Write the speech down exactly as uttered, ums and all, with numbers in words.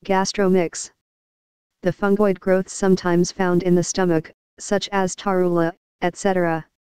Gastromyces. The fungoid growths sometimes found in the stomach, such as tarula, et cetera,